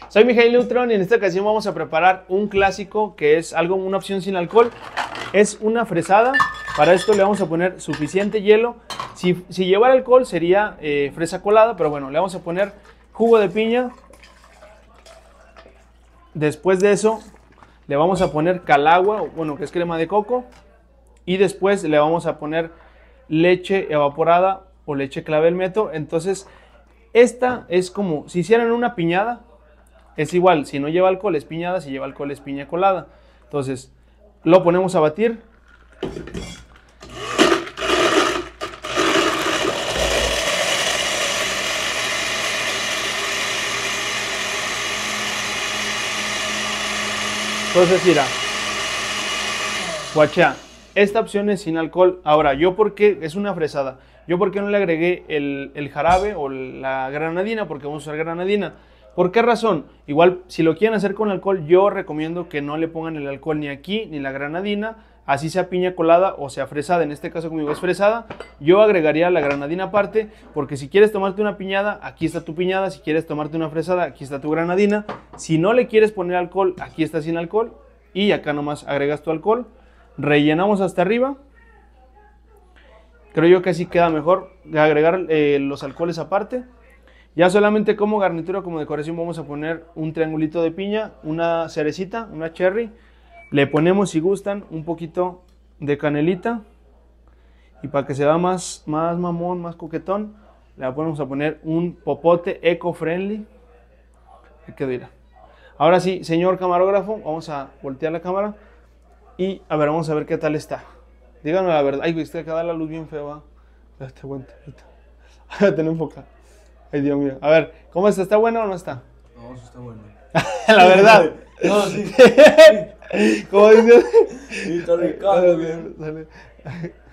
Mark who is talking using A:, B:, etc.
A: Soy Mijail Neutron y en esta ocasión vamos a preparar un clásico que es una opción sin alcohol. Es una fresada. Para esto le vamos a poner suficiente hielo. Si llevara alcohol sería fresa colada, pero bueno, le vamos a poner jugo de piña. Después de eso le vamos a poner calagua, bueno, que es crema de coco. Y después le vamos a poner leche evaporada o leche clavel meto. Entonces, esta es como si hicieran una piñada. Es igual, si no lleva alcohol es piñada, si lleva alcohol es piña colada. Entonces, lo ponemos a batir. Entonces, mira, guachá, esta opción es sin alcohol. Ahora, yo porque es una fresada, yo porque no le agregué el jarabe o la granadina, porque vamos a usar granadina. ¿Por qué razón? Igual, si lo quieren hacer con alcohol, yo recomiendo que no le pongan el alcohol ni aquí, ni la granadina, así sea piña colada o sea fresada. En este caso, conmigo es fresada, yo agregaría la granadina aparte, porque si quieres tomarte una piñada, aquí está tu piñada. Si quieres tomarte una fresada, aquí está tu granadina. Si no le quieres poner alcohol, aquí está sin alcohol. Y acá nomás agregas tu alcohol. Rellenamos hasta arriba. Creo yo que así queda mejor agregar los alcoholes aparte. Ya solamente como garnitura, como decoración, vamos a poner un triangulito de piña, una cerecita, una cherry. Le ponemos, si gustan, un poquito de canelita. Y para que se vea más mamón, más coquetón, le vamos a poner un popote eco-friendly. Que dirá. Ahora sí, señor camarógrafo, vamos a voltear la cámara. Y a ver, vamos a ver qué tal está. Díganme la verdad. Ay, viste, acá da la luz bien fea. Este aguanta. Ten enfocado. Ay, Dios mío. A ver, ¿cómo está? ¿Está bueno o no está?
B: No, eso está bueno.
A: La verdad.
B: No, sí.
A: ¿Cómo dices?
B: Sí, está rico.
A: Sale.